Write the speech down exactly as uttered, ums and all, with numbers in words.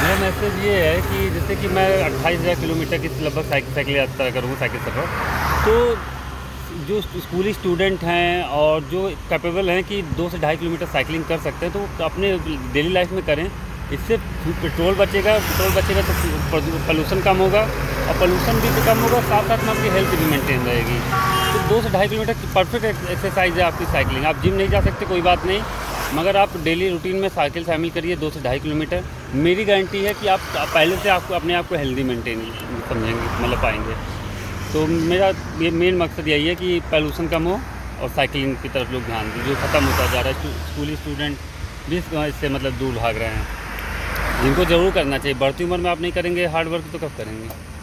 मेरा मैसेज ये है कि जैसे कि मैं अट्ठाईस हज़ार किलोमीटर की लगभग साइकिल साइकिल यात्रा करूँगा, साइकिल सफ़र। तो जो स्कूली स्टूडेंट हैं और जो कैपेबल हैं कि दो से ढाई किलोमीटर साइकिलिंग कर सकते हैं, तो वो अपने डेली लाइफ में करें। इससे पेट्रोल बचेगा, पेट्रोल बचेगा तो पोल्यूशन कम होगा, और पोल्यूशन भी तो कम होगा, साथ साथ में आपकी हेल्थ भी मेंटेन रहेगी। तो दो से ढाई किलोमीटर की परफेक्ट एक्सरसाइज है आपकी साइकिलिंग। आप जिम नहीं जा सकते, कोई बात नहीं, मगर आप डेली रूटीन में साइकिल शामिल करिए दो से ढाई किलोमीटर। मेरी गारंटी है कि आप पहले से आपको अपने आप को हेल्दी मेंटेन समझेंगे, मतलब पाएंगे। तो मेरा ये मेन मकसद यही है कि पोल्यूशन कम हो और साइकिलिंग की तरफ लोग ध्यान दें, जो ख़त्म होता जा रहा है। स्कूली स्टूडेंट भी इससे मतलब दूर भाग रहे हैं, जिनको ज़रूर करना चाहिए। बढ़ती उम्र में आप नहीं करेंगे हार्ड वर्क तो कब करेंगे।